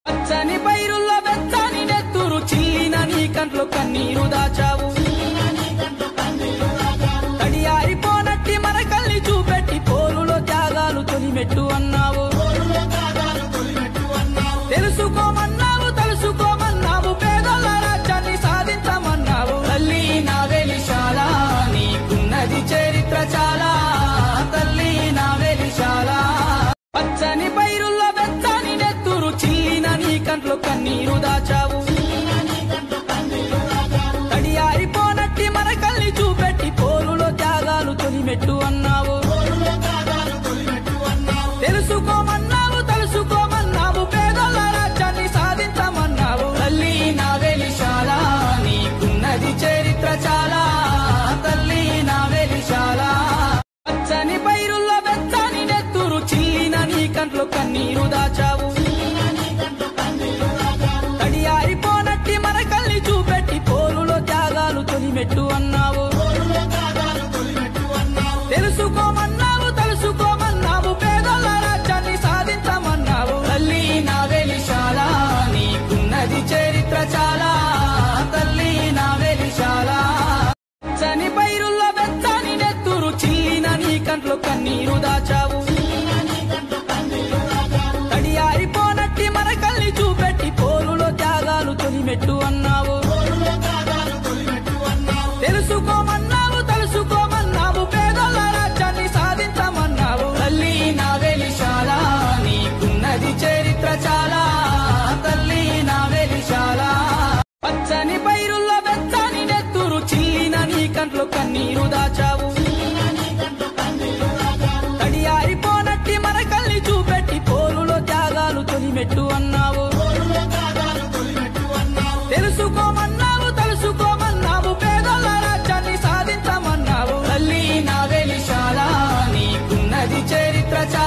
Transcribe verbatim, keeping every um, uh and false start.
పచ్చని పైరుల్లో వెచ్చని నెత్తురు చిల్లిన నీ కంట్లో కన్నీరు దాచావు తడియారిపోనట్టి మన కల్లి చూపెట్టి పోరులో త్యాగాలు తొలిమెట్టు అన్నావు తెలుసుకోమన్నావు తెలుసుకోమన్నావు పేదల రాజ్యాన్ని సాధించమన్నావు తల్లి నావే విశాల నీకున్నది చరిత్ర చాలా తల్లి నావే విశాల పచ్చని పైరుల్లో వెచ్చని నెత్తురు చిల్లిన నీ కంట్లో కన్నీరు దాచావు తడియారిపోనట్టి మన కల్లి చూపెట్టి పోరులో త్యాగాలు తొలిమెట్టు అన్నావు తెలుసుకోమన్నావు తెలుసుకోమన్నావు పేదల రాజ్యాన్ని సాధించమన్నావు తల్లి నావే విశాల నీకున్నది చరిత్ర చాలా తల్లి నావే విశాల పచ్చని పైరుల్లో వెచ్చని నెత్తురు చిల్లిన నీ కంట్లో కన్నీరు దాచావు తడియారిపోనట్టి మన కల్లి చూపెట్టి పోరులో త్యాగాలు తొలిమెట్టు అన్నావు తెలుసుకోమన్నావు తెలుసుకోమన్నావు పేదల రాజ్యాన్ని సాధించమన్నావు తల్లి నావే విశాల నీకున్నది చరిత్ర చాలా తల్లి నావే విశాల పచ్చని పైరుల్లో వెచ్చని నెత్తురు చిల్లిన నీ కంట్లో కన్నీరు దాచావు తడియారిపోనట్టి మన కల్లి చూపెట్టి పోరులో త్యాగాలు తొలిమెట్టు అన్నావు తెలుసుకోమన్నావు తెలుసుకోమన్నావు పేదల రాజ్యాన్ని సాధించమన్నావు తల్లి నావే విశాల నీకున్నది చరిత్ర చాలా తల్లి నావే విశాల పచ్చని పైరుల్లో వెచ్చని నెత్తురు చిల్లిన నీ కంట్లో కన్నీరు దాచావు తడియారిపోనట్టి మన కల్లి చూపెట్టి పోరులో త్యాగాలు తొలిమెట్టు అన్నావు తెలుసుకోమన్నావు తెలుసుకోమన్నావు పేదల రాజ్యాన్ని సాధించమన్నావు తల్లి నావే విశాల నీకున్నది చరిత్ర చాలా